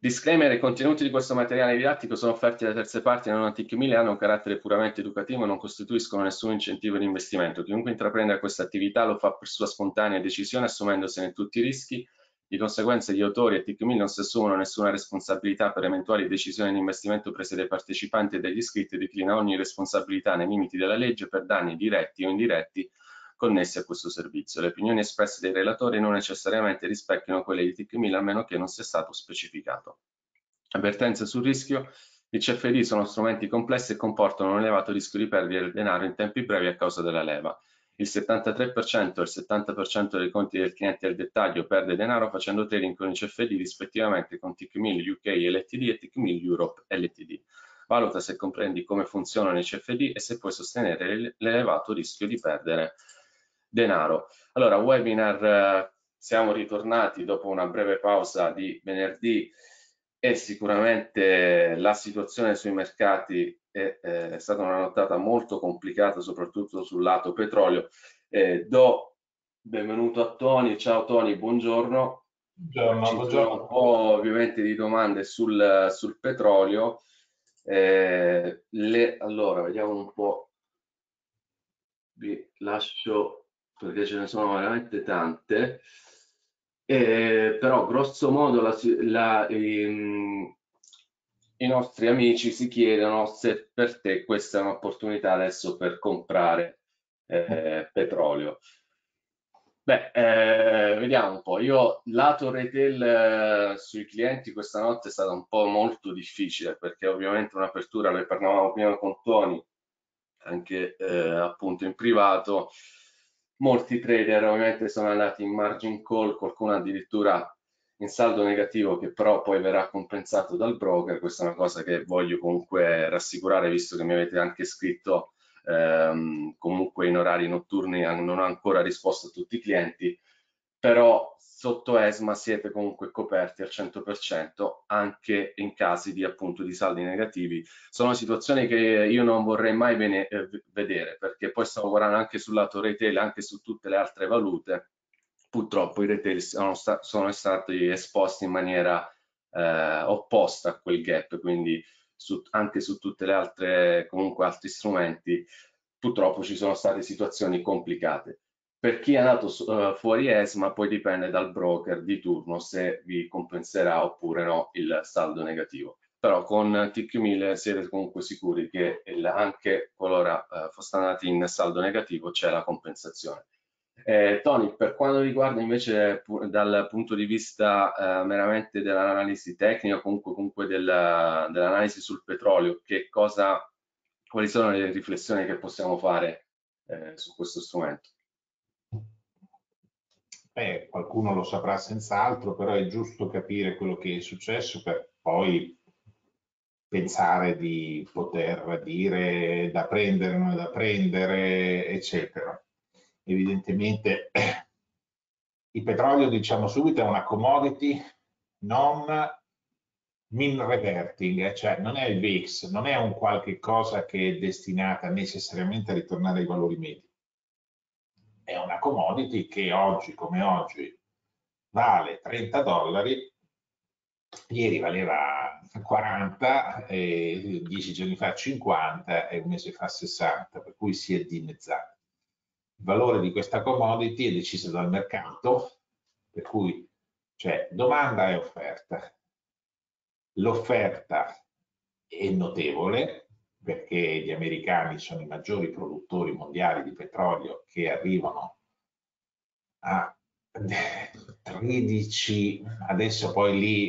Disclaimer: i contenuti di questo materiale didattico sono offerti da terze parti non TIC1000 e hanno un carattere puramente educativo e non costituiscono nessun incentivo di investimento. Chiunque intraprenda questa attività lo fa per sua spontanea decisione, assumendosene tutti i rischi. Di conseguenza gli autori e TIC1000 non si assumono nessuna responsabilità per eventuali decisioni di investimento prese dai partecipanti e dagli iscritti e declina ogni responsabilità nei limiti della legge per danni diretti o indiretti connessi a questo servizio. Le opinioni espresse dai relatori non necessariamente rispecchiano quelle di TIC1000 a meno che non sia stato specificato. Avvertenze sul rischio: i CFD sono strumenti complessi e comportano un elevato rischio di perdere denaro in tempi brevi a causa della leva. Il 73% e il 70% dei conti del cliente al dettaglio perde denaro facendo trading con i CFD rispettivamente con TIC1000 UK LTD e TIC1000 Europe LTD. Valuta se comprendi come funzionano i CFD e se puoi sostenere l'elevato rischio di perdere denaro. Allora, webinar, siamo ritornati dopo una breve pausa di venerdì e sicuramente la situazione sui mercati è stata una nottata molto complicata, soprattutto sul lato petrolio. Do benvenuto a Tony. Ciao Tony, buongiorno. Buongiorno. Ci sono un po' ovviamente di domande sul petrolio. Allora, vediamo un po'. Vi lascio perché ce ne sono veramente tante. Però grosso modo i nostri amici si chiedono se per te questa è un'opportunità adesso per comprare petrolio. Beh, vediamo un po'. Io lato retail sui clienti questa notte è stata un po' molto difficile perché ovviamente un'apertura, ne parlavamo prima con Tony, anche appunto in privato, molti trader ovviamente sono andati in margin call, qualcuno addirittura in saldo negativo che però poi verrà compensato dal broker. Questa è una cosa che voglio comunque rassicurare, visto che mi avete anche scritto comunque in orari notturni. Non ho ancora risposto a tutti i clienti, però sotto ESMA siete comunque coperti al 100% anche in casi di appunto di saldi negativi. Sono situazioni che io non vorrei mai vedere, perché poi sto lavorando anche sul lato retail, anche su tutte le altre valute. Purtroppo i retail sono stati esposti in maniera opposta a quel gap, quindi anche su tutte le altre, comunque altri strumenti, purtroppo ci sono state situazioni complicate. Per chi è andato fuori ESMA poi dipende dal broker di turno se vi compenserà oppure no il saldo negativo. Però con TIC1000 siete comunque sicuri che anche qualora foste andati in saldo negativo c'è la compensazione. Tony, per quanto riguarda invece dal punto di vista meramente dell'analisi tecnica, comunque dell'analisi sul petrolio, quali sono le riflessioni che possiamo fare su questo strumento? Qualcuno lo saprà senz'altro, però è giusto capire quello che è successo per poi pensare di poter dire da prendere, non da prendere, eccetera. Evidentemente il petrolio, diciamo subito, è una commodity non mean reverting, cioè non è il VIX, non è un qualche cosa che è destinata necessariamente a ritornare ai valori medi. È una commodity che oggi come oggi vale $30, ieri valeva 40, 10 giorni fa 50 e un mese fa 60, per cui si è dimezzato. Il valore di questa commodity è deciso dal mercato, per cui c'è domanda e offerta. L'offerta è notevole perché gli americani sono i maggiori produttori mondiali di petrolio, che arrivano a 13, adesso poi lì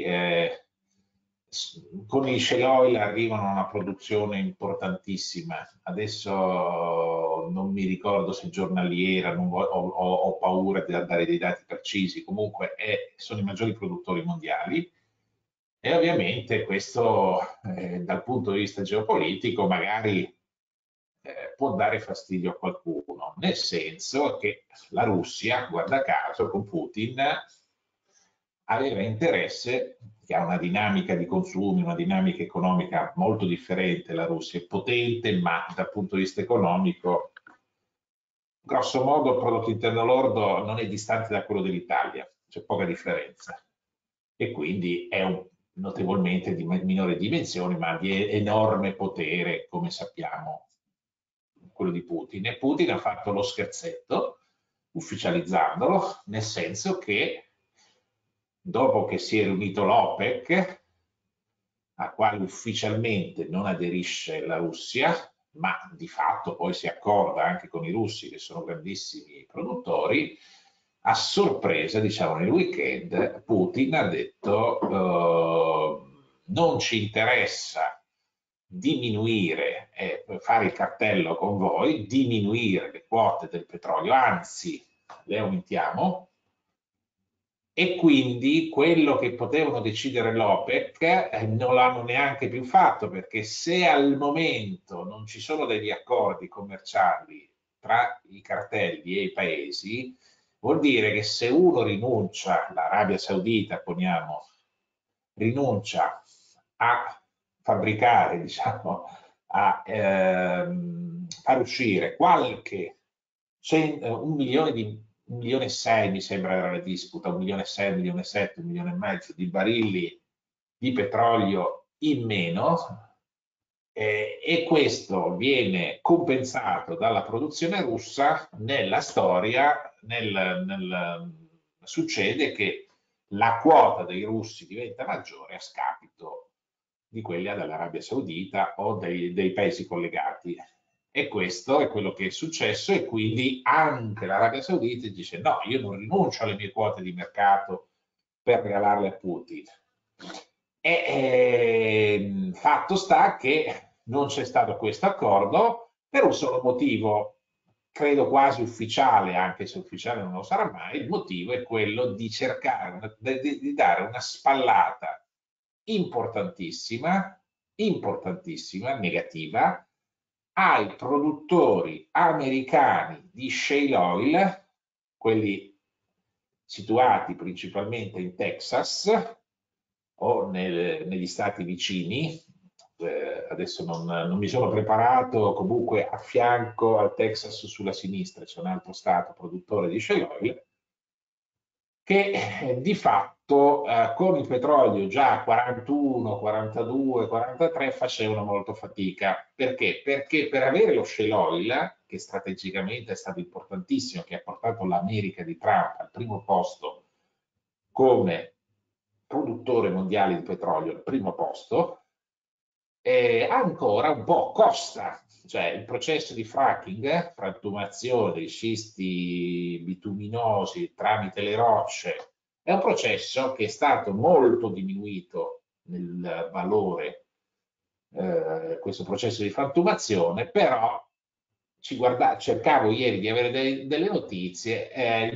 con il shale oil arrivano a una produzione importantissima. Adesso non mi ricordo se giornaliera, ho paura di dare dei dati precisi, comunque sono i maggiori produttori mondiali. E ovviamente questo dal punto di vista geopolitico magari può dare fastidio a qualcuno, nel senso che la Russia, guarda caso, con Putin aveva interesse, che ha una dinamica di consumi, una dinamica economica molto differente. La Russia è potente, ma dal punto di vista economico, grosso modo, il prodotto interno lordo non è distante da quello dell'Italia, c'è poca differenza. E quindi è notevolmente di minore dimensione, ma di enorme potere, come sappiamo, quello di Putin. E Putin ha fatto lo scherzetto, ufficializzandolo, nel senso che dopo che si è riunito l'OPEC, a quale ufficialmente non aderisce la Russia, ma di fatto poi si accorda anche con i russi, che sono grandissimi produttori, a sorpresa, diciamo nel weekend, Putin ha detto non ci interessa diminuire, fare il cartello con voi, diminuire le quote del petrolio, anzi le aumentiamo, e quindi quello che potevano decidere l'OPEC non l'hanno neanche più fatto, perché se al momento non ci sono degli accordi commerciali tra i cartelli e i paesi, vuol dire che se uno rinuncia, l'Arabia Saudita, poniamo, rinuncia a fabbricare, diciamo, a far uscire qualche 1 milione e 6 mi sembra era la disputa, 1 milione e 6, 1 milione e 7, 1 milione e mezzo di barili di petrolio in meno, e questo viene compensato dalla produzione russa. Nella storia succede che la quota dei russi diventa maggiore a scapito di quella dell'Arabia Saudita o dei paesi collegati. E questo è quello che è successo, e quindi anche l'Arabia Saudita dice no, io non rinuncio alle mie quote di mercato per regalarle a Putin. E fatto sta che non c'è stato questo accordo per un solo motivo, credo quasi ufficiale, anche se ufficiale non lo sarà mai. Il motivo è quello di cercare di dare una spallata importantissima, importantissima, negativa, ai produttori americani di shale oil, quelli situati principalmente in Texas o negli stati vicini. Adesso non mi sono preparato, comunque a fianco al Texas sulla sinistra c'è un altro stato produttore di shale oil, che di fatto con il petrolio già 41, 42, 43 facevano molto fatica. Perché? Perché per avere lo shale oil, che strategicamente è stato importantissimo, che ha portato l'America di Trump al primo posto come produttore mondiale di petrolio, al primo posto, ancora un po' costa. Cioè il processo di fracking, frantumazione dei scisti bituminosi tramite le rocce, è un processo che è stato molto diminuito nel valore, questo processo di frantumazione, però cercavo ieri di avere delle notizie,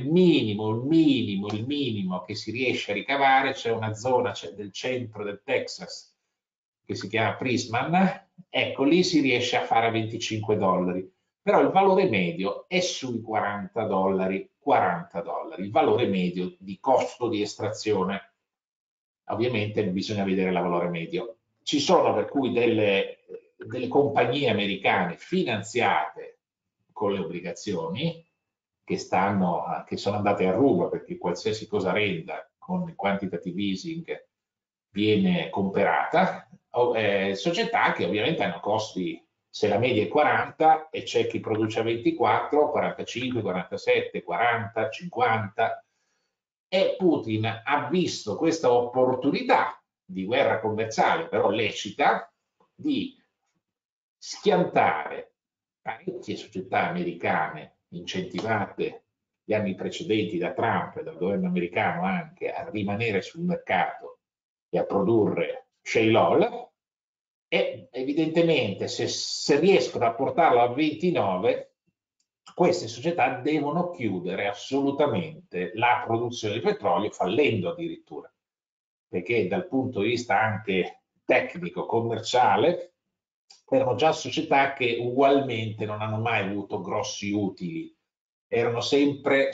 il minimo che si riesce a ricavare. C'è una zona del centro del Texas che si chiama Prisman, ecco lì si riesce a fare a $25, però il valore medio è sui $40, $40, il valore medio di costo di estrazione. Ovviamente bisogna vedere il valore medio. Ci sono per cui delle compagnie americane finanziate con le obbligazioni che sono andate a ruba, perché qualsiasi cosa renda con il quantitative easing viene comprata, società che ovviamente hanno costi, se la media è 40 e c'è chi produce a 24, 45, 47, 40, 50, e Putin ha visto questa opportunità di guerra commerciale, però lecita, di schiantare parecchie società americane incentivate gli anni precedenti da Trump e dal governo americano anche a rimanere sul mercato e a produrre shale oil, e evidentemente se riescono a portarlo a 29, queste società devono chiudere assolutamente la produzione di petrolio, fallendo addirittura, perché dal punto di vista anche tecnico, commerciale, erano già società che ugualmente non hanno mai avuto grossi utili, erano sempre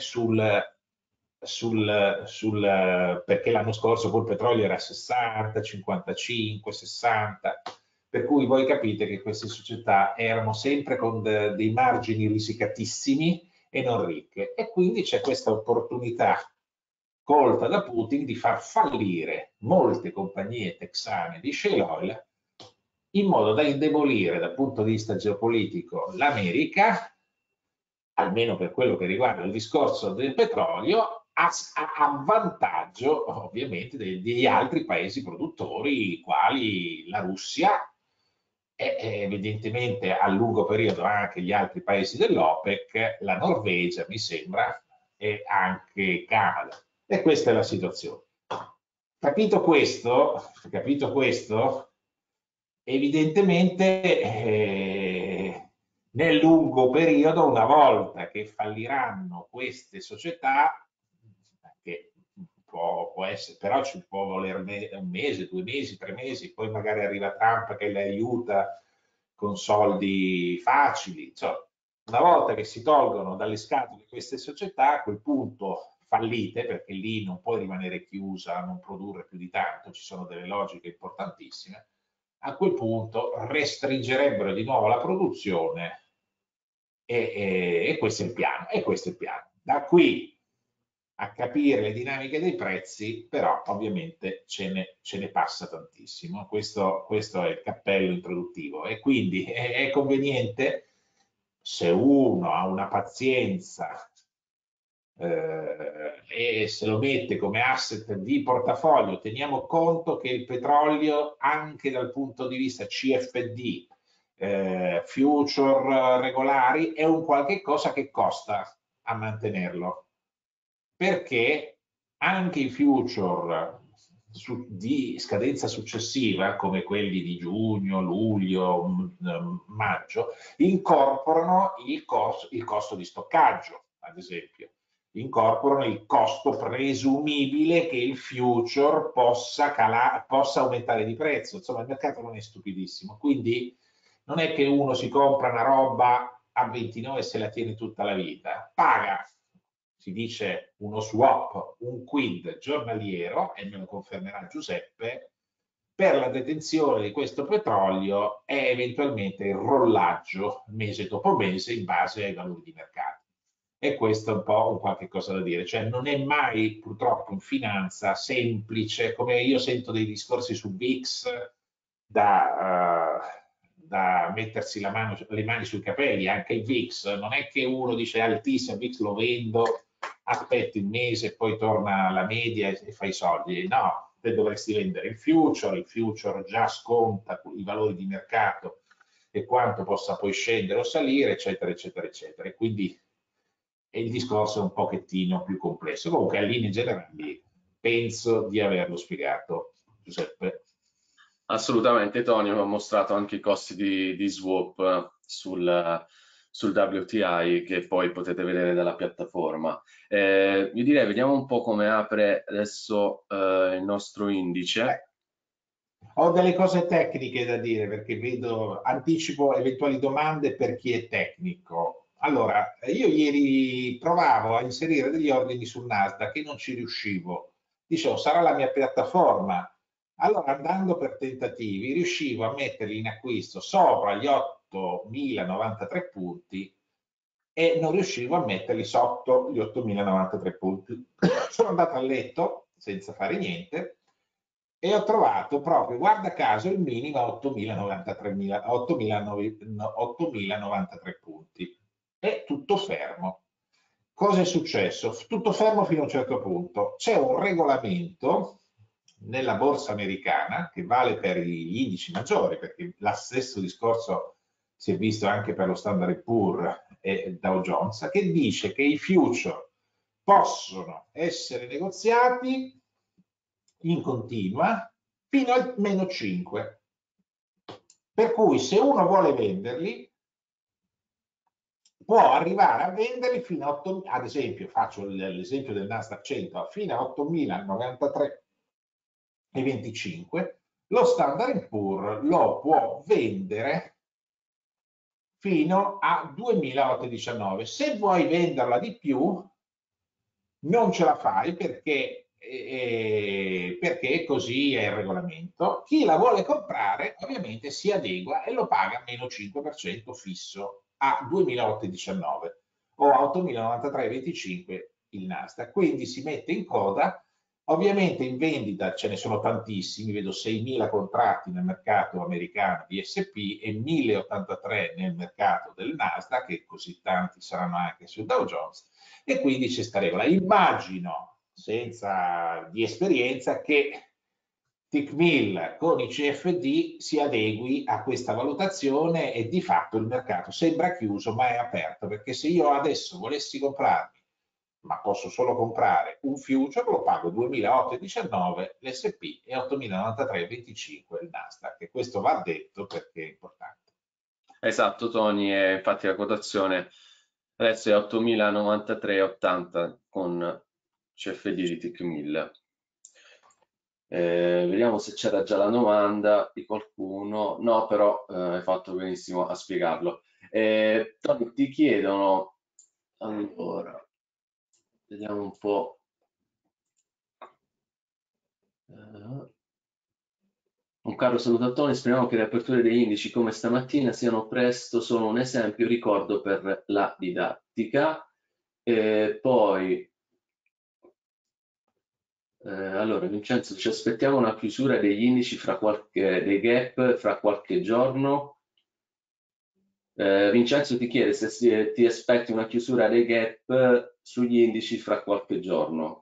perché l'anno scorso col petrolio era 60, 55, 60, per cui voi capite che queste società erano sempre con dei margini risicatissimi e non ricche, e quindi c'è questa opportunità colta da Putin di far fallire molte compagnie texane di shale oil in modo da indebolire dal punto di vista geopolitico l'America, almeno per quello che riguarda il discorso del petrolio, a vantaggio ovviamente degli altri paesi produttori, quali la Russia e evidentemente a lungo periodo anche gli altri paesi dell'OPEC, la Norvegia mi sembra, e anche Canada. E questa è la situazione. Capito questo, evidentemente nel lungo periodo, una volta che falliranno queste società, che può essere, però ci può volere un mese, 2 mesi, 3 mesi, poi magari arriva Trump che le aiuta con soldi facili. Insomma, una volta che si tolgono dalle scatole queste società, a quel punto fallite, perché lì non puoi rimanere chiusa, non produrre più di tanto, ci sono delle logiche importantissime, a quel punto restringerebbero di nuovo la produzione e questo è il piano. E questo è il piano. Da qui a capire le dinamiche dei prezzi, però ovviamente ce ne passa tantissimo. Questo è il cappello introduttivo e quindi è conveniente, se uno ha una pazienza e se lo mette come asset di portafoglio, teniamo conto che il petrolio anche dal punto di vista CFD, future regolari, è un qualche cosa che costa a mantenerlo, perché anche i future di scadenza successiva, come quelli di giugno, luglio, maggio, incorporano il costo di stoccaggio, ad esempio. Incorporano il costo presumibile che il future possa aumentare di prezzo. Insomma, il mercato non è stupidissimo. Quindi non è che uno si compra una roba a 29 e se la tiene tutta la vita. Paga, si dice, uno swap, un quid giornaliero, e me lo confermerà Giuseppe, per la detenzione di questo petrolio e eventualmente il rollaggio mese dopo mese in base ai valori di mercato. E questo è un po' un qualche cosa da dire, cioè non è mai purtroppo in finanza semplice, come io sento dei discorsi su VIX da mettersi le mani sui capelli, anche il VIX, non è che uno dice altissimo, il VIX lo vendo, aspetti un mese e poi torna alla media e fai i soldi. No, te dovresti vendere il future già sconta i valori di mercato e quanto possa poi scendere o salire, eccetera, eccetera, eccetera. E quindi il discorso è un pochettino più complesso. Comunque, a linee generali, penso di averlo spiegato, Giuseppe. Assolutamente, Tony ha mostrato anche i costi di swap sul WTI che poi potete vedere dalla piattaforma. Io direi, vediamo un po' come apre adesso il nostro indice. Ho delle cose tecniche da dire perché anticipo eventuali domande per chi è tecnico. Allora, io ieri provavo a inserire degli ordini sul Nasdaq e non ci riuscivo. Dicevo, sarà la mia piattaforma. Allora, andando per tentativi, riuscivo a metterli in acquisto sopra gli 8.093 punti e non riuscivo a metterli sotto gli 8.093 punti. Sono andato a letto senza fare niente e ho trovato proprio, guarda caso, il minimo a 8.093 punti. È tutto fermo. Cosa è successo? Tutto fermo fino a un certo punto. C'è un regolamento nella borsa americana che vale per gli indici maggiori, perché lo stesso discorso si è visto anche per lo Standard & Poor's e Dow Jones, che dice che i future possono essere negoziati in continua fino al meno 5. Per cui se uno vuole venderli, può arrivare a venderli fino a 8, ad esempio, faccio l'esempio del Nasdaq 100, fino a 8.093,25, lo Standard & Poor's lo può vendere fino a 2.819. Se vuoi venderla di più, non ce la fai perché così è il regolamento. Chi la vuole comprare ovviamente si adegua e lo paga meno 5% fisso a 2.819 o a 8.093,25 il Nasdaq, quindi si mette in coda. Ovviamente in vendita ce ne sono tantissimi, vedo 6.000 contratti nel mercato americano di S&P e 1.083 nel mercato del Nasdaq, e così tanti saranno anche sul Dow Jones, e quindi c'è sta regola. Immagino, senza di esperienza, che Tickmill con i CFD si adegui a questa valutazione e di fatto il mercato sembra chiuso ma è aperto, perché se io adesso volessi comprarmi, ma posso solo comprare un future, lo pago 2.819 l'S&P e 8.093,25 il Nasdaq, e questo va detto perché è importante. Esatto, Tony, e infatti la quotazione adesso è 8.093,80 con CFD di Tickmill. Vediamo se c'era già la domanda di qualcuno. No, però hai fatto benissimo a spiegarlo. Tony, ti chiedono, allora, vediamo un po'. Un caro saluto a Tony, speriamo che le aperture degli indici come stamattina siano presto solo un esempio, ricordo per la didattica. Poi, allora, Vincenzo, ci aspettiamo una chiusura degli indici dei gap fra qualche giorno. Vincenzo ti chiede se ti aspetti una chiusura dei gap sugli indici fra qualche giorno.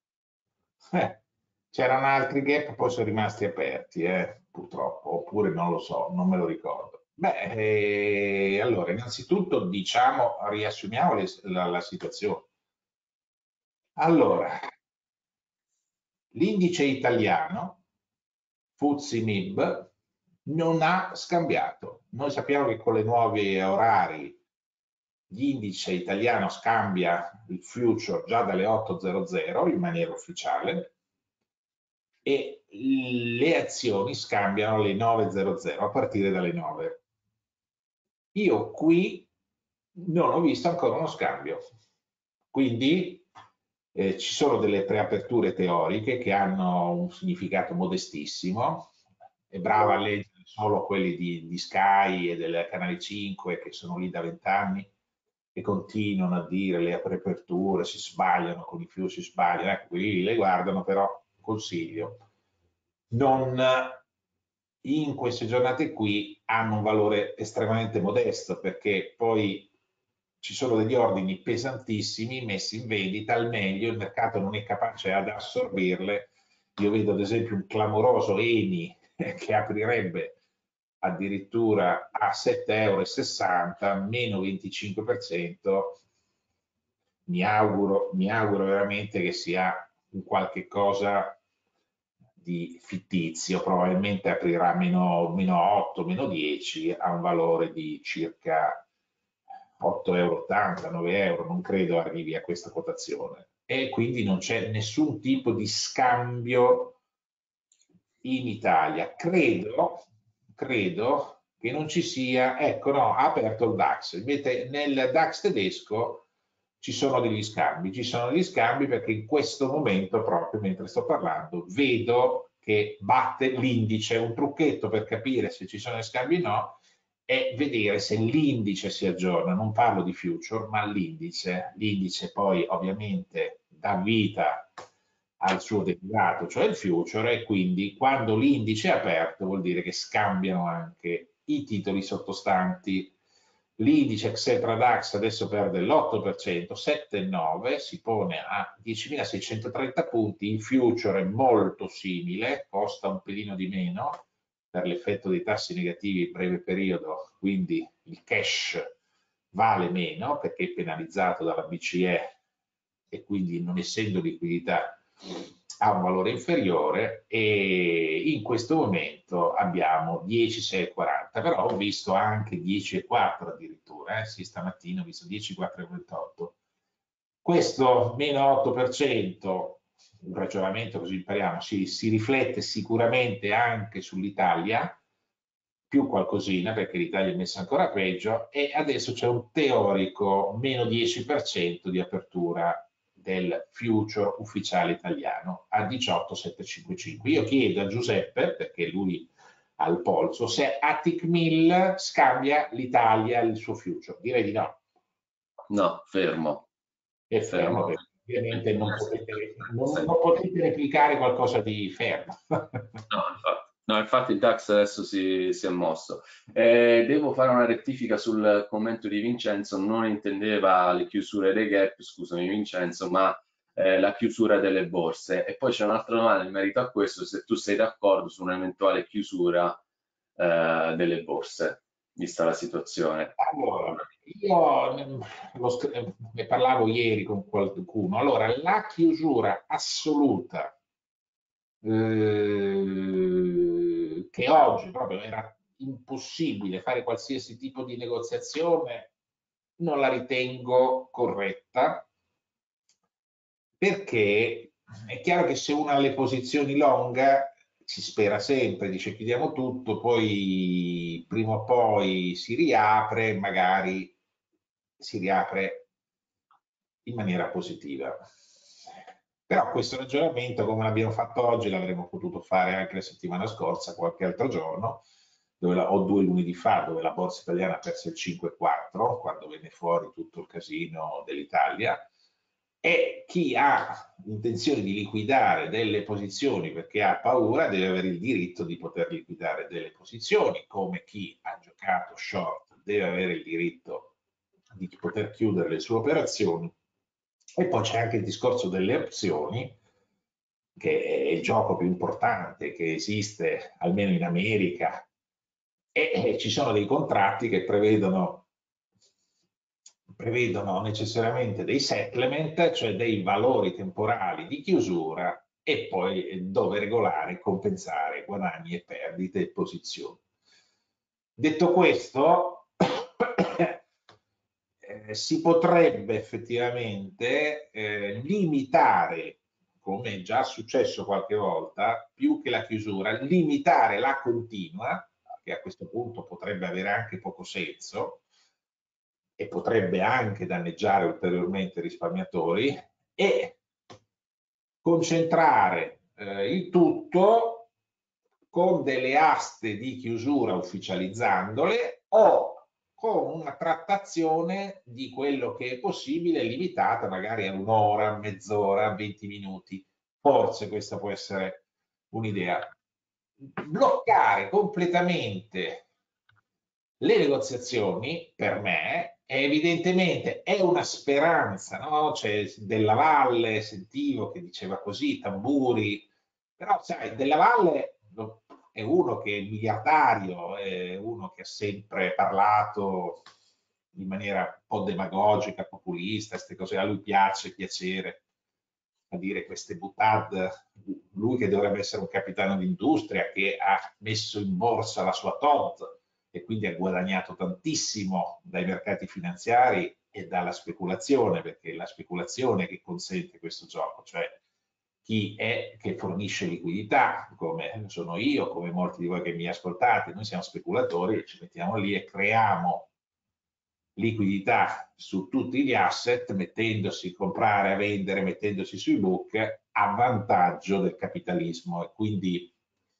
C'erano altri gap, poi sono rimasti aperti, purtroppo, oppure non lo so, non me lo ricordo. Beh, allora, innanzitutto diciamo, riassumiamo la situazione. Allora, l'indice italiano, FTSE MIB, non ha scambiato. Noi sappiamo che con le nuove orari l'indice italiano scambia il future già dalle 8.00 in maniera ufficiale, e le azioni scambiano alle 9.00 a partire dalle 9. Io qui non ho visto ancora uno scambio, quindi ci sono delle preaperture teoriche che hanno un significato modestissimo. È brava a leggere solo quelli di Sky e del Canale 5, che sono lì da 20 anni, che continuano a dire le preaperture, si sbagliano con i fiusi, si sbagliano. Ecco, quelli le guardano, però consiglio. Non in queste giornate qui hanno un valore estremamente modesto, perché poi ci sono degli ordini pesantissimi messi in vendita al meglio, il mercato non è capace ad assorbirle. Io vedo ad esempio un clamoroso Eni che aprirebbe addirittura a 7,60 €, meno 25%. Mi auguro veramente che sia un qualche cosa di fittizio, probabilmente aprirà meno 8, meno 10, a un valore di circa 8,80 €, 9 €, non credo arrivi a questa quotazione, e quindi non c'è nessun tipo di scambio in Italia. Credo che non ci sia, ecco no, ha aperto il DAX, invece nel DAX tedesco ci sono degli scambi perché in questo momento, proprio mentre sto parlando, vedo che batte l'indice. Un trucchetto per capire se ci sono gli scambi o no è vedere se l'indice si aggiorna, non parlo di future, ma l'indice. L'indice poi ovviamente dà vita al suo derivato, cioè il future, e quindi quando l'indice è aperto vuol dire che scambiano anche i titoli sottostanti. L'indice Xetra DAX adesso perde l'8%, 7,9, si pone a 10.630 punti, il future è molto simile, costa un pelino di meno per l'effetto dei tassi negativi breve periodo, quindi il cash vale meno perché è penalizzato dalla BCE e quindi, non essendo liquidità, ha un valore inferiore, e in questo momento abbiamo 10,640, però ho visto anche 10,4 addirittura, sì, stamattina ho visto 10,428. Questo meno 8%, un ragionamento così impariamo, si riflette sicuramente anche sull'Italia, più qualcosina perché l'Italia è messa ancora peggio, e adesso c'è un teorico meno 10% di apertura del future ufficiale italiano a 18,755. Io chiedo a Giuseppe, perché lui ha il polso, se a Tickmill scambia l'Italia il suo future. Direi di no. No, fermo. È fermo, Fermo. ovviamente non potete replicare qualcosa di fermo. No, infatti il DAX adesso si è mosso. Devo fare una rettifica sul commento di Vincenzo, non intendeva le chiusure dei gap, scusami Vincenzo, ma la chiusura delle borse. E poi c'è un'altra domanda in merito a questo, se tu sei d'accordo su un'eventuale chiusura delle borse, vista la situazione. Allora, io ne parlavo ieri con qualcuno. Allora, la chiusura assoluta che oggi proprio era impossibile fare qualsiasi tipo di negoziazione, non la ritengo corretta, perché è chiaro che se uno ha le posizioni long si spera sempre, dice chiudiamo tutto, poi prima o poi si riapre, magari si riapre in maniera positiva. Però questo ragionamento, come l'abbiamo fatto oggi, l'avremmo potuto fare anche la settimana scorsa, qualche altro giorno, o 2 lunedì fa, dove la borsa italiana ha perso il 5,4, quando venne fuori tutto il casino dell'Italia, e chi ha intenzione di liquidare delle posizioni perché ha paura deve avere il diritto di poter liquidare delle posizioni, come chi ha giocato short deve avere il diritto di poter chiudere le sue operazioni. E poi c'è anche il discorso delle opzioni, che è il gioco più importante che esiste, almeno in America, e ci sono dei contratti che prevedono necessariamente dei settlement, cioè dei valori temporali di chiusura, e poi dove regolare e compensare guadagni e perdite e posizioni. Detto questo, si potrebbe effettivamente limitare, come è già successo qualche volta, più che la chiusura, limitare la continua, che a questo punto potrebbe avere anche poco senso e potrebbe anche danneggiare ulteriormente i risparmiatori, e concentrare il tutto con delle aste di chiusura ufficializzandole, o con una trattazione di quello che è possibile limitata magari a un'ora, mezz'ora, 20 minuti. Forse questa può essere un'idea. Bloccare completamente le negoziazioni, per me, evidentemente è una speranza, no? Cioè, Della Valle, sentivo che diceva così, Tamburi, però sai, Della Valle è uno che è miliardario, è uno che ha sempre parlato in maniera un po' demagogica, populista, queste cose, a lui piace, piacere a dire queste boutade, lui che dovrebbe essere un capitano d'industria, che ha messo in borsa la sua TOD e quindi ha guadagnato tantissimo dai mercati finanziari e dalla speculazione, perché è la speculazione che consente questo gioco, cioè chi è che fornisce liquidità, come sono io, come molti di voi che mi ascoltate, noi siamo speculatori e ci mettiamo lì e creiamo liquidità su tutti gli asset, mettendosi a comprare, a vendere, mettendosi sui book a vantaggio del capitalismo. E quindi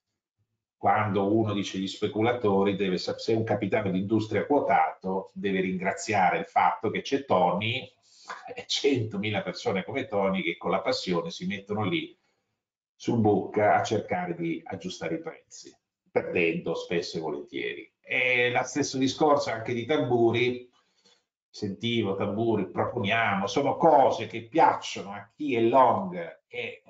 quando uno dice gli speculatori, se è un capitano di industria quotato, deve ringraziare il fatto che c'è Tony e 100.000 persone come Tony che con la passione si mettono lì sul book a cercare di aggiustare i prezzi, perdendo spesso e volentieri. E lo stesso discorso anche di Tamburi, sentivo Tamburi, proponiamo, sono cose che piacciono a chi è long e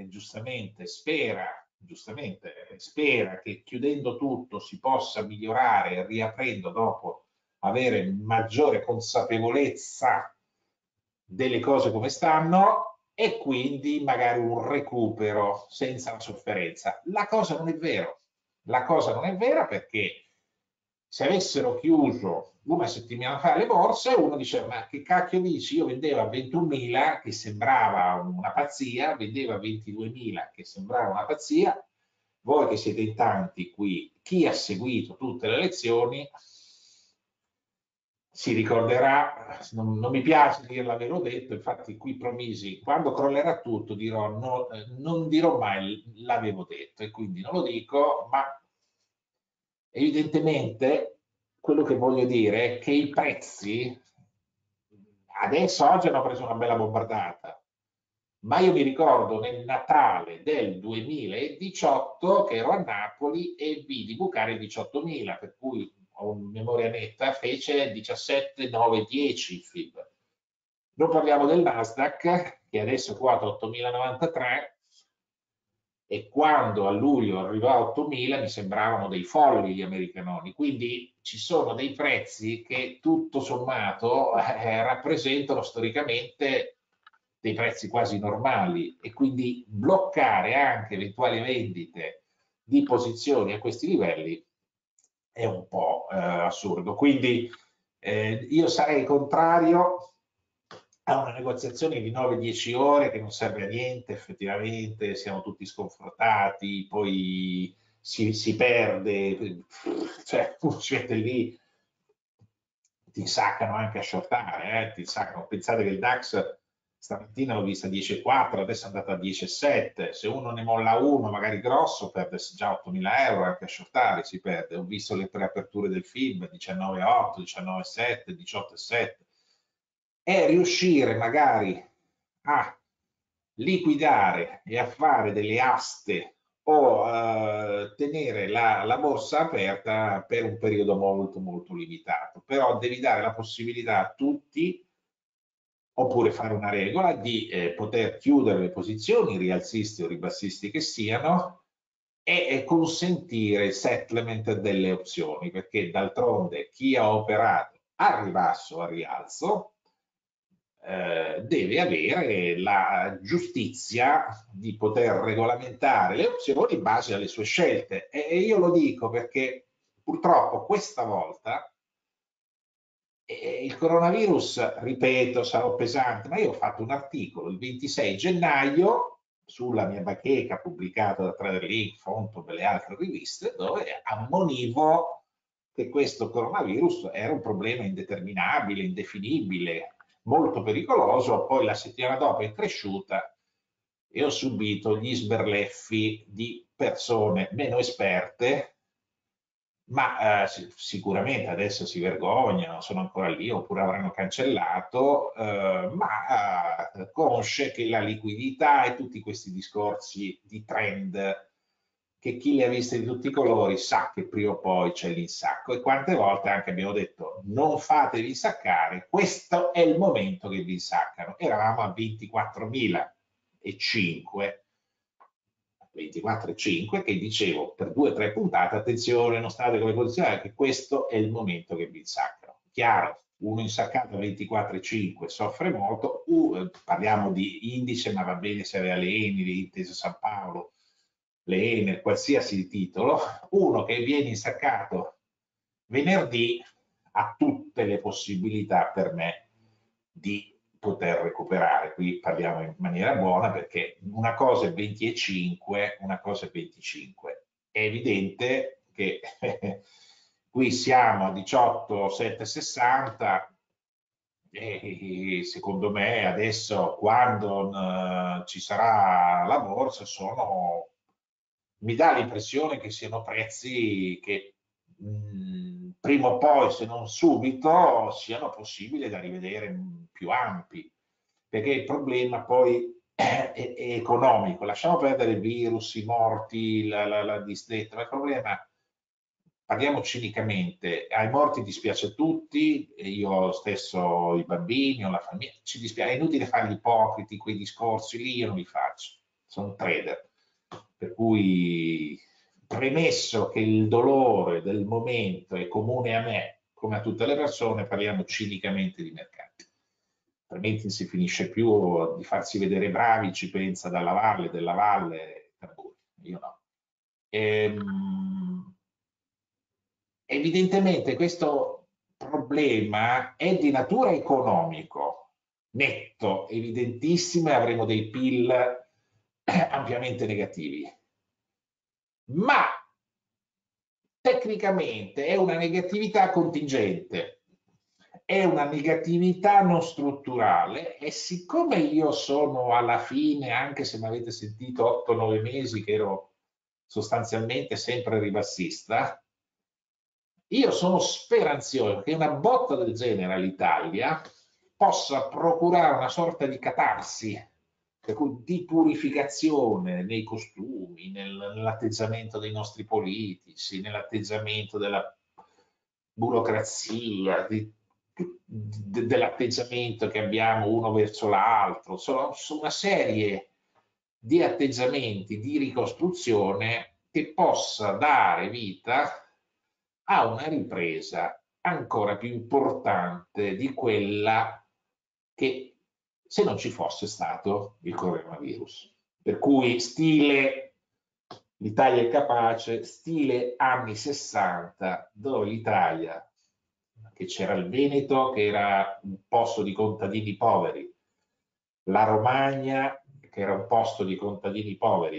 giustamente spera che chiudendo tutto si possa migliorare e riaprendo dopo avere maggiore consapevolezza delle cose come stanno, e quindi magari un recupero senza la sofferenza. La cosa non è vero. La cosa non è vera, perché se avessero chiuso una settimana fa le borse, uno diceva: ma che cacchio dici? Io vendevo a 21.000, che sembrava una pazzia, vendevo a 22.000, che sembrava una pazzia. Voi che siete in tanti qui, chi ha seguito tutte le lezioni si ricorderà, non mi piace dirlo, l'avevo detto, infatti qui promisi, quando crollerà tutto dirò, no, non dirò mai l'avevo detto, e quindi non lo dico, ma evidentemente quello che voglio dire è che i prezzi adesso oggi hanno preso una bella bombardata, Ma io mi ricordo nel Natale del 2018 che ero a Napoli e vidi bucare 18.000, per cui ho memoria netta, fece 17, 9, 10 il film. Non parliamo del Nasdaq, che adesso quota 8.093, e quando a luglio arrivò a 8.000 mi sembravano dei folli gli americanoni. Quindi ci sono dei prezzi che tutto sommato rappresentano storicamente dei prezzi quasi normali, e quindi bloccare anche eventuali vendite di posizioni a questi livelli è un po' assurdo. Quindi io sarei contrario a una negoziazione di 9-10 ore che non serve a niente, effettivamente siamo tutti sconfortati, poi si perde, cioè tu si mette lì, ti insaccano anche a shortare, ti insaccano. Pensate che il DAX stamattina l'ho vista a 10,4, adesso è andato a 10,7, se uno ne molla uno magari grosso perde già 8.000 euro, anche a shortare si perde. Ho visto le preaperture del film, 19,8, 19,7, 18,7. È riuscire magari a liquidare e a fare delle aste o tenere la borsa aperta per un periodo molto molto limitato, però devi dare la possibilità a tutti, oppure fare una regola di poter chiudere le posizioni, rialzisti o ribassisti che siano, e consentire il settlement delle opzioni, perché d'altronde chi ha operato a ribasso o a rialzo deve avere la giustizia di poter regolamentare le opzioni in base alle sue scelte. E io lo dico perché purtroppo questa volta il coronavirus, ripeto, sarò pesante, ma io ho fatto un articolo il 26 gennaio sulla mia bacheca pubblicata da TraderLink, Fontobel e altre riviste, dove ammonivo che questo coronavirus era un problema indeterminabile, indefinibile, molto pericoloso. Poi la settimana dopo è cresciuta e ho subito gli sberleffi di persone meno esperte, ma sicuramente adesso si vergognano, sono ancora lì oppure avranno cancellato, ma conosce che la liquidità e tutti questi discorsi di trend, che chi li ha visti di tutti i colori sa che prima o poi c'è l'insacco. E quante volte anche abbiamo detto non fatevi insaccare, questo è il momento che vi insaccano. Eravamo a 24.005, 24,5, che dicevo per 2 o 3 puntate, attenzione, non state con le posizioni, che questo è il momento che vi insaccano. Chiaro, uno insaccato a 24,5 soffre molto, parliamo di indice, ma va bene se aveva le Eni, le Intesa San Paolo, le Enel, qualsiasi titolo. Uno che viene insaccato venerdì ha tutte le possibilità per me di poter recuperare. Qui parliamo in maniera buona, perché una cosa è 20,5, una cosa è 25. È evidente che qui siamo a 18,760 e secondo me adesso, quando ci sarà la borsa, mi dà l'impressione che siano prezzi che prima o poi, se non subito, siano possibili da rivedere più ampi, perché il problema poi è economico. Lasciamo perdere il virus, i morti, la disdetta, ma il problema, parliamo cinicamente, ai morti dispiace a tutti, e io stesso, i bambini o la famiglia, ci dispiace, è inutile fare gli ipocriti, quei discorsi lì io non li faccio, sono un trader, per cui, premesso che il dolore del momento è comune a me come a tutte le persone, parliamo cinicamente di mercati, altrimenti si finisce più di farsi vedere bravi, ci pensa dalla valle, della valle, io no. Evidentemente questo problema è di natura economico, netto, evidentissimo, e avremo dei PIL ampiamente negativi. Ma tecnicamente è una negatività contingente, è una negatività non strutturale, e siccome io sono alla fine, anche se mi avete sentito 8-9 mesi che ero sostanzialmente sempre ribassista, io sono speranzoso che una botta del genere all'Italia possa procurare una sorta di catarsi per cui di purificazione nei costumi, nell'atteggiamento dei nostri politici, nell'atteggiamento della burocrazia, dell'atteggiamento che abbiamo uno verso l'altro, sono una serie di atteggiamenti di ricostruzione che possa dare vita a una ripresa ancora più importante di quella che se non ci fosse stato il coronavirus. Per cui stile l'Italia è capace, stile anni 60, dove l'Italia, che c'era il Veneto, che era un posto di contadini poveri, la Romagna, che era un posto di contadini poveri,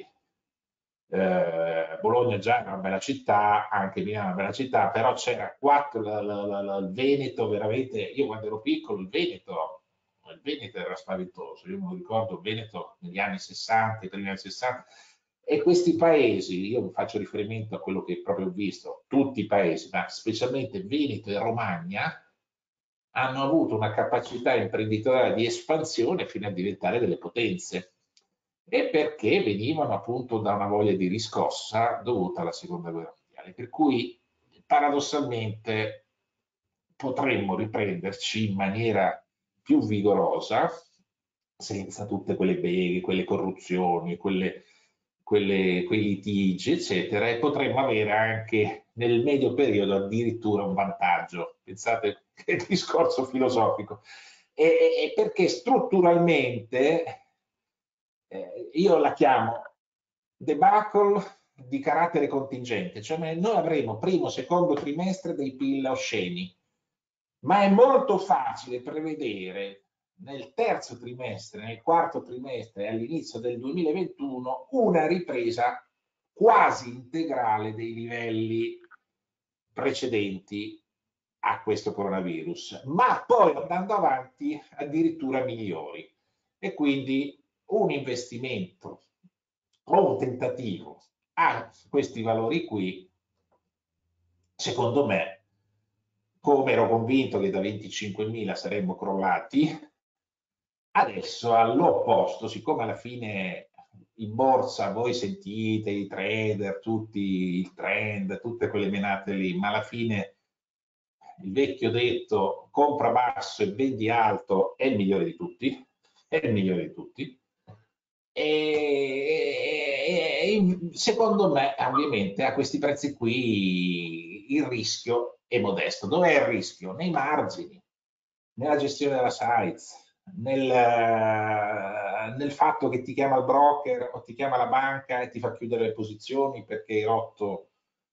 Bologna già era una bella città, anche Milano è una bella città, però c'era il Veneto veramente, io quando ero piccolo il Veneto era spaventoso, io me lo ricordo il Veneto negli anni 60, i primi anni 60, e questi paesi, io faccio riferimento a quello che proprio ho visto, tutti i paesi, ma specialmente Veneto e Romagna, hanno avuto una capacità imprenditoriale di espansione fino a diventare delle potenze. E perché venivano appunto da una voglia di riscossa dovuta alla seconda guerra mondiale. Per cui paradossalmente potremmo riprenderci in maniera più vigorosa, senza tutte quelle beghe, quelle corruzioni, quei litigi, eccetera, e potremmo avere anche nel medio periodo addirittura un vantaggio. Pensate che discorso filosofico. E perché strutturalmente io la chiamo debacle di carattere contingente, cioè noi avremo primo, secondo trimestre dei PIL osceni, ma è molto facile prevedere nel terzo trimestre, nel quarto trimestre e all'inizio del 2021 una ripresa quasi integrale dei livelli precedenti a questo coronavirus, ma poi andando avanti addirittura migliori. E quindi un investimento o un tentativo a questi valori qui, secondo me, come ero convinto che da 25.000 saremmo crollati, adesso all'opposto, siccome alla fine in borsa voi sentite i trader, tutti il trend, tutte quelle menate lì, ma alla fine il vecchio detto compra basso e vendi alto è il migliore di tutti, è il migliore di tutti. E secondo me, ovviamente, a questi prezzi qui il rischio è modesto. Dov'è il rischio? Nei margini, nella gestione della sites, nel fatto che ti chiama il broker o ti chiama la banca e ti fa chiudere le posizioni perché hai rotto,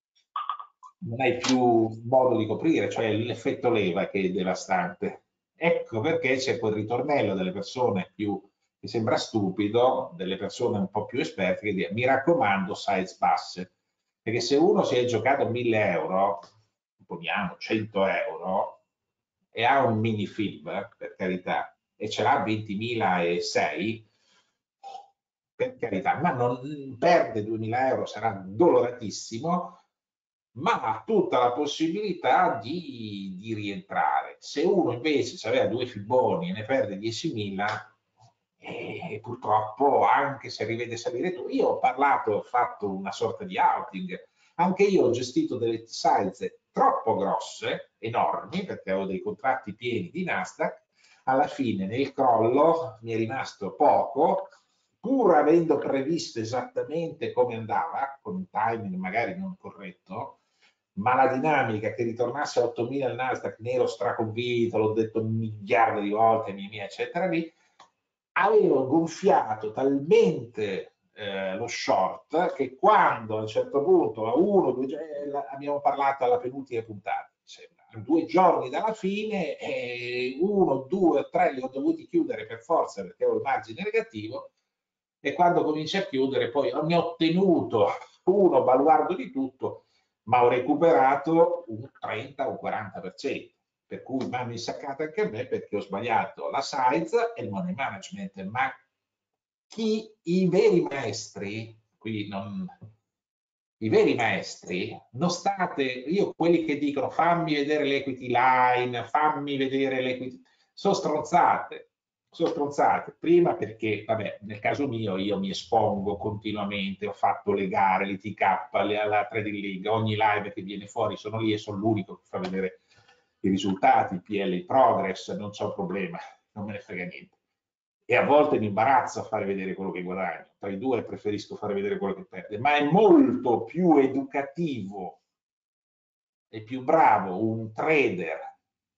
non hai più modo di coprire, cioè l'effetto leva che è devastante. Ecco perché c'è quel ritornello delle persone più, che sembra stupido, delle persone un po' più esperte, che dicono, mi raccomando, size basse. Perché se uno si è giocato 1.000 euro, poniamo 100 euro, e ha un mini FIB, per carità, e ce l'ha 20.006, per carità, ma non perde 2.000 euro, sarà doloratissimo, ma ha tutta la possibilità di rientrare. Se uno invece aveva due fibboni e ne perde 10.000, purtroppo anche se rivede salire tu, io ho parlato, ho fatto una sorta di outing, anche io ho gestito delle size troppo grosse, enormi, perché avevo dei contratti pieni di Nasdaq, alla fine nel crollo mi è rimasto poco, pur avendo previsto esattamente come andava, con un timing magari non corretto, ma la dinamica che ritornasse a 8.000 il Nasdaq, ne ero straconvinto, l'ho detto un miliardo di volte, mia, eccetera, lì, avevo gonfiato talmente lo short che quando a un certo punto, a uno, due, abbiamo parlato alla penultima puntata, sembra, 2 giorni dalla fine, 1, 2, 3 li ho dovuti chiudere per forza perché avevo il margine negativo, e quando comincia a chiudere poi ne ho ottenuto uno baluardo di tutto, ma ho recuperato un 30 o un 40%, per cui mi hanno insaccato anche a me perché ho sbagliato la size e il money management, ma i veri maestri, qui non, i veri maestri, non state, io quelli che dicono fammi vedere l'equity line, fammi vedere l'equity, sono stronzate, Sono stronzate. Prima perché, vabbè, nel caso mio io mi espongo continuamente, ho fatto le gare, l'ITK, la Trading League, ogni live che viene fuori sono lì e sono l'unico che fa vedere i risultati, il PL, il progress, non c'è un problema, non me ne frega niente. E a volte mi imbarazzo a fare vedere quello che guadagno, tra i due preferisco fare vedere quello che perde, ma è molto più educativo e più bravo un trader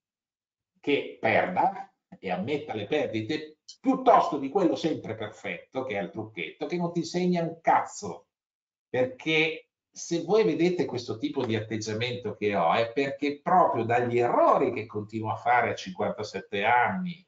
che perda e ammetta le perdite piuttosto di quello sempre perfetto che è il trucchetto che non ti insegna un cazzo, perché se voi vedete questo tipo di atteggiamento che ho è perché proprio dagli errori che continuo a fare a 57 anni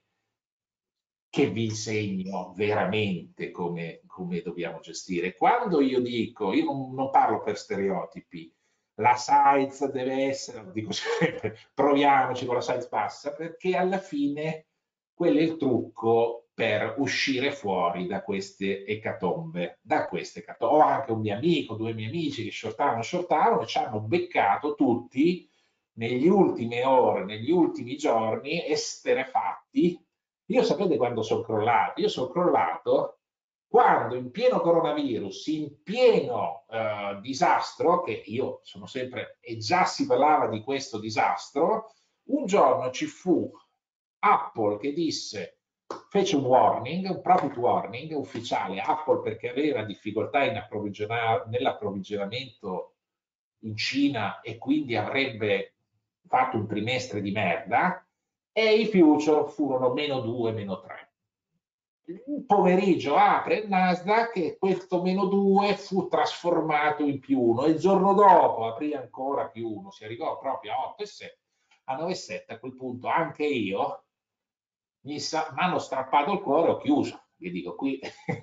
che vi insegno veramente come dobbiamo gestire. Quando io dico, io non parlo per stereotipi, la size deve essere, dico sempre, proviamoci con la size bassa, perché alla fine quello è il trucco per uscire fuori da queste ecatombe, Ho anche un mio amico, due miei amici che shortavano e ci hanno beccato tutti negli ultime ore, negli ultimi giorni, esterefatti. Io sapete quando sono crollato? Io sono crollato quando in pieno coronavirus, in pieno disastro, che io sono sempre, e già si parlava di questo disastro, un giorno ci fu Apple che disse, fece un warning, un profit warning ufficiale, Apple perché aveva difficoltà nell'approvvigionamento in Cina e quindi avrebbe fatto un trimestre di merda, e i future furono meno 2, meno 3. Il pomeriggio apre il Nasdaq e questo meno 2 fu trasformato in più 1 e il giorno dopo aprì ancora più 1, si arrivò proprio a 8,7, a 9,7. A quel punto anche io mi hanno strappato il cuore, ho chiuso. Vi dico qui,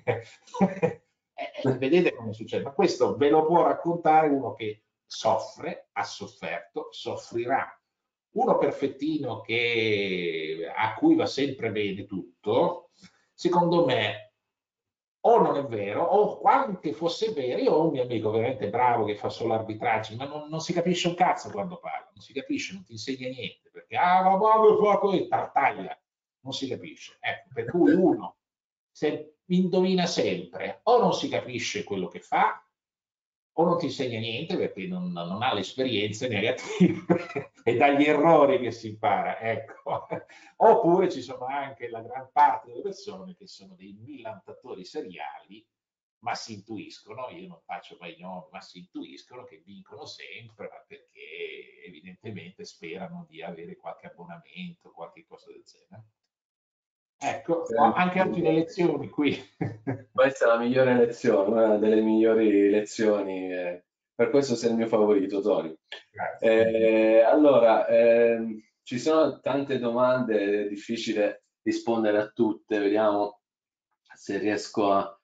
vedete come succede, ma questo ve lo può raccontare uno che soffre, ha sofferto, soffrirà. Uno perfettino a cui va sempre bene tutto, secondo me, o non è vero, o anche fosse vero, io ho un mio amico veramente bravo che fa solo arbitraggi, ma non si capisce un cazzo quando parla, non si capisce, non ti insegna niente, perché tartaglia, non si capisce. Ecco, per cui uno, se indovina sempre, o non si capisce quello che fa, o non ti insegna niente perché non ha le esperienze negative e dagli errori che si impara, ecco. Oppure ci sono anche la gran parte delle persone che sono dei millantatori seriali, ma si intuiscono, io non faccio mai nomi, ma si intuiscono che vincono sempre, ma perché evidentemente sperano di avere qualche abbonamento, qualche cosa del genere. Ecco, ho anche ottime lezioni qui. Questa è la migliore lezione, una delle migliori lezioni, per questo sei il mio favorito, Tony. Grazie. Allora, ci sono tante domande, è difficile rispondere a tutte, vediamo se riesco a...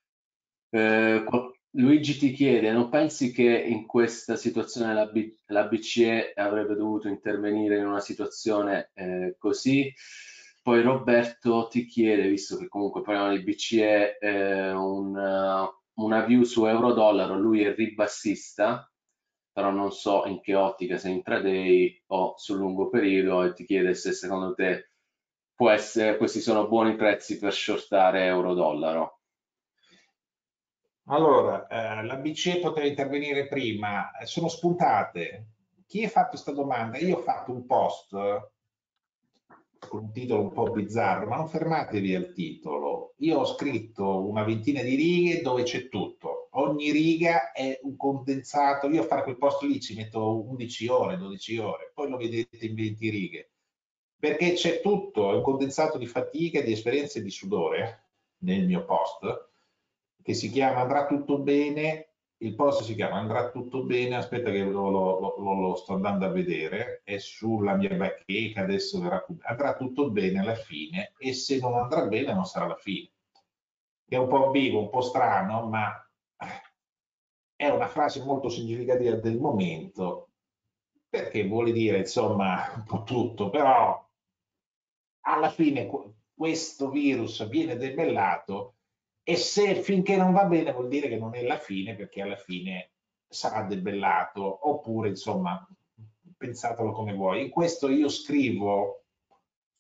Luigi ti chiede, non pensi che in questa situazione la BCE avrebbe dovuto intervenire in una situazione così? Poi Roberto ti chiede, visto che comunque parliamo di BCE, una view su euro-dollaro, lui è ribassista, però non so in che ottica, se intraday o sul lungo periodo, e ti chiede se secondo te può essere, questi sono buoni prezzi per shortare euro-dollaro. Allora, la BCE poteva intervenire prima, sono spuntate. Chi ha fatto questa domanda? Io ho fatto un post con un titolo un po' bizzarro, ma non fermatevi al titolo. Io ho scritto una ventina di righe dove c'è tutto. Ogni riga è un condensato. Io a fare quel post lì ci metto 11 ore, 12 ore, poi lo vedete in 20 righe. Perché c'è tutto, è un condensato di fatica, di esperienze e di sudore nel mio post, che si chiama Andrà tutto bene. Il post si chiama Andrà tutto bene, aspetta che lo sto andando a vedere, è sulla mia bacheca, adesso andrà tutto bene alla fine, e se non andrà bene non sarà la fine. È un po' ambiguo, un po' strano, ma è una frase molto significativa del momento, perché vuole dire insomma un po' tutto, però alla fine questo virus viene debellato, e se finché non va bene vuol dire che non è la fine, perché alla fine sarà debellato, oppure insomma pensatelo come vuoi. In questo io scrivo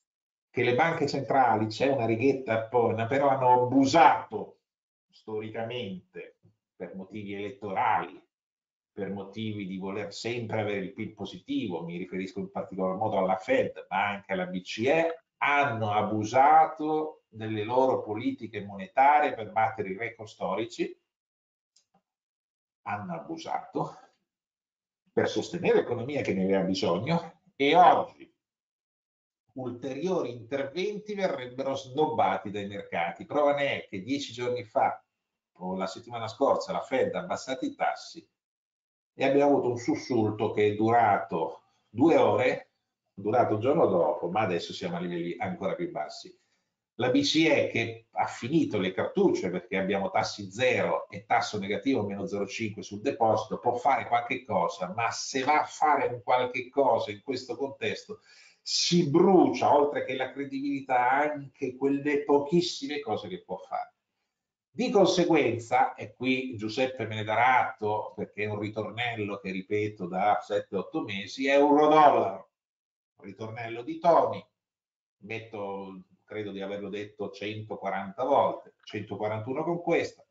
che le banche centrali, c'è una righetta appena, però hanno abusato storicamente per motivi elettorali, per motivi di voler sempre avere il PIL positivo, mi riferisco in particolar modo alla Fed, ma anche alla BCE, hanno abusato delle loro politiche monetarie per battere i record storici, hanno abusato per sostenere l'economia che ne aveva bisogno e oggi ulteriori interventi verrebbero snobbati dai mercati. Prova ne è che 10 giorni fa o la settimana scorsa la Fed ha abbassato i tassi e abbiamo avuto un sussulto che è durato 2 ore, durato il giorno dopo, ma adesso siamo a livelli ancora più bassi. La BCE che ha finito le cartucce perché abbiamo tassi zero e tasso negativo meno 0,5 sul deposito, può fare qualche cosa, ma se va a fare un qualche cosa in questo contesto si brucia, oltre che la credibilità, anche quelle pochissime cose che può fare. Di conseguenza, e qui Giuseppe me ne darà atto perché è un ritornello che ripeto da 7-8 mesi, euro-dollaro, ritornello di Tony, metto, credo di averlo detto 140 volte, 141 con questa,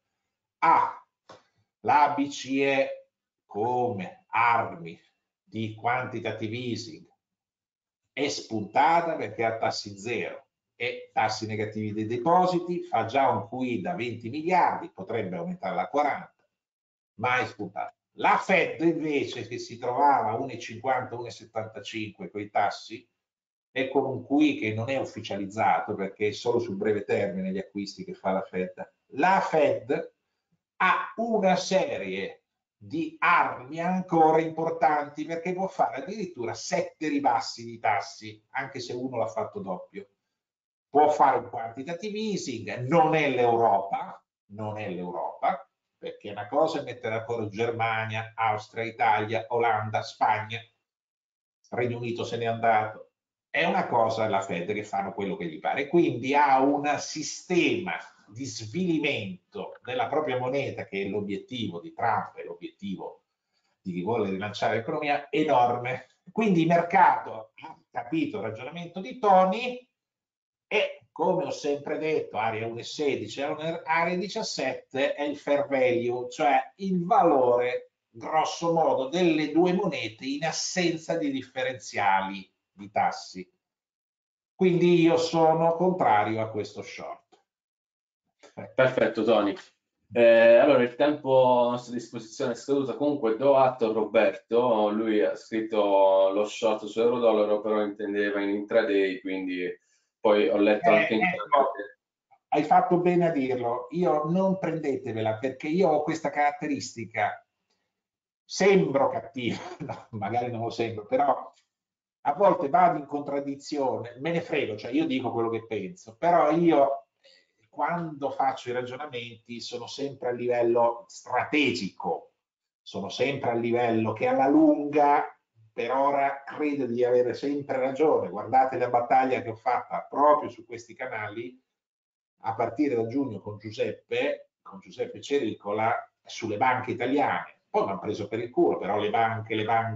la BCE come armi di quantitative easing è spuntata perché ha tassi zero e tassi negativi dei depositi, fa già un QE da 20 miliardi, potrebbe aumentarla a 40, ma è spuntata. La Fed invece che si trovava a 1,50, 1,75 con i tassi e con un QE che non è ufficializzato perché è solo sul breve termine gli acquisti che fa la Fed ha una serie di armi ancora importanti perché può fare addirittura 7 ribassi di tassi, anche se uno l'ha fatto doppio. Può fare un quantitative easing, non è l'Europa, perché una cosa è mettere d'accordo Germania, Austria, Italia, Olanda, Spagna, Regno Unito se n'è andato, è una cosa la Fed che fanno quello che gli pare, quindi ha un sistema di svilimento della propria moneta, che è l'obiettivo di Trump, è l'obiettivo di chi vuole rilanciare l'economia, enorme. Quindi il mercato ha capito il ragionamento di Tony e, come ho sempre detto, area 1,16, area 17 è il fair value, cioè il valore grosso modo delle due monete in assenza di differenziali di tassi. Quindi io sono contrario a questo short. Perfetto, Tony. Allora, il tempo a nostra disposizione è scaduto. Comunque, do atto a Roberto. Lui ha scritto lo short su euro-dollaro, però intendeva in intraday, quindi poi ho letto anche in Ecco, hai fatto bene a dirlo. Io non prendetevela perché io ho questa caratteristica. Sembro cattivo, no, magari non lo sembro, però a volte vado in contraddizione, me ne frego, cioè io dico quello che penso, però io quando faccio i ragionamenti sono sempre a livello strategico, sono sempre a livello che alla lunga per ora credo di avere sempre ragione. Guardate la battaglia che ho fatta proprio su questi canali a partire da giugno con Giuseppe Cericola sulle banche italiane. Poi mi hanno preso per il culo, però le banche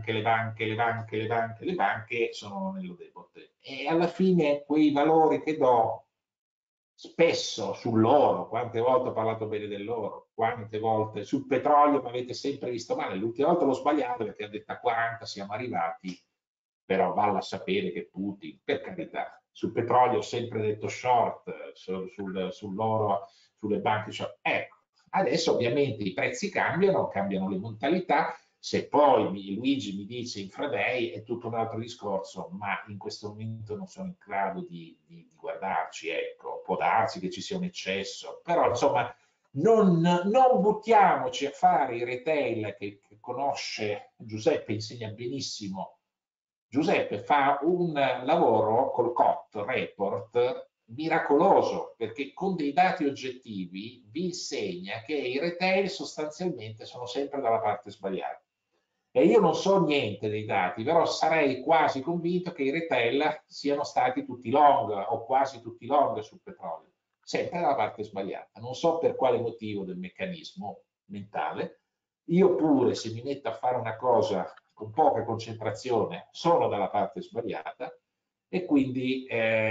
sono nello debole. E alla fine quei valori che do spesso sull'oro, quante volte ho parlato bene dell'oro, quante volte sul petrolio mi avete sempre visto male, l'ultima volta l'ho sbagliato perché ha detto a 40 siamo arrivati, però vale a sapere che Putin, per carità, sul petrolio ho sempre detto short, sull'oro, sulle banche short. Ecco, adesso ovviamente i prezzi cambiano, cambiano le modalità, se poi Luigi mi dice intraday è tutto un altro discorso, ma in questo momento non sono in grado di guardarci, ecco, può darsi che ci sia un eccesso, però insomma non buttiamoci a fare i retail che conosce Giuseppe, insegna benissimo. Giuseppe fa un lavoro col COT report miracoloso perché con dei dati oggettivi vi insegna che i retail sostanzialmente sono sempre dalla parte sbagliata. E io non so niente dei dati, però sarei quasi convinto che i retail siano stati tutti long o quasi tutti long sul petrolio, sempre dalla parte sbagliata. Non so per quale motivo del meccanismo mentale. Io pure, se mi metto a fare una cosa con poca concentrazione, sono dalla parte sbagliata e quindi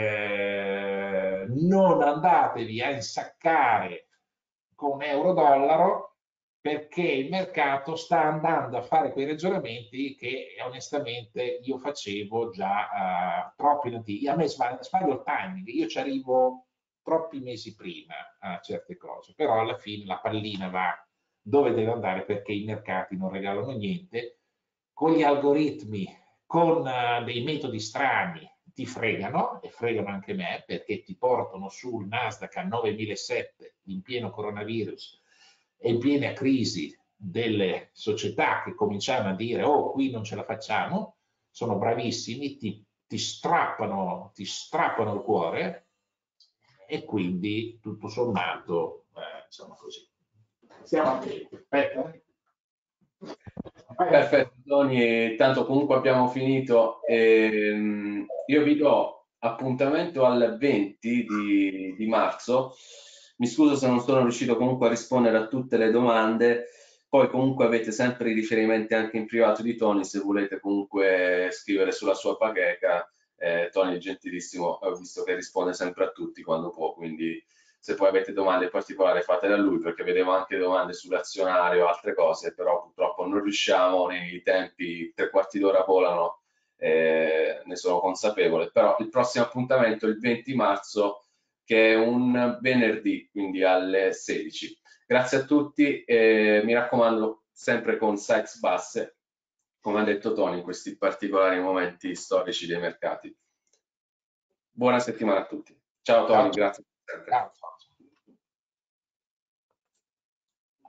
non andatevi a insaccare con euro-dollaro, perché il mercato sta andando a fare quei ragionamenti che onestamente io facevo già troppi notini. A me sbaglio il timing, io ci arrivo troppi mesi prima a certe cose, però alla fine la pallina va dove deve andare, perché i mercati non regalano niente, con gli algoritmi, con dei metodi strani ti fregano, e fregano anche me, perché ti portano sul Nasdaq a 9.700 in pieno coronavirus e in piena crisi delle società che cominciano a dire oh qui non ce la facciamo, sono bravissimi, ti strappano il cuore, e quindi tutto sommato insomma così. Stiamo attenti. Aspetta. Perfetto, Tony, tanto comunque abbiamo finito. Io vi do appuntamento al 20 di marzo. Mi scuso se non sono riuscito comunque a rispondere a tutte le domande. Poi comunque avete sempre i riferimenti anche in privato di Tony, se volete comunque scrivere sulla sua bacheca. Tony è gentilissimo, ho visto che risponde sempre a tutti quando può, quindi se poi avete domande in particolare fatele a lui, perché vedevo anche domande sull'azionario o altre cose, però purtroppo non riusciamo, nei tempi tre quarti d'ora volano, ne sono consapevole, però il prossimo appuntamento è il 20 marzo, che è un venerdì, quindi alle 16. Grazie a tutti, mi raccomando sempre con sites basse, come ha detto Tony, in questi particolari momenti storici dei mercati. Buona settimana a tutti. Ciao Ciao, Tony, grazie sempre. ciao.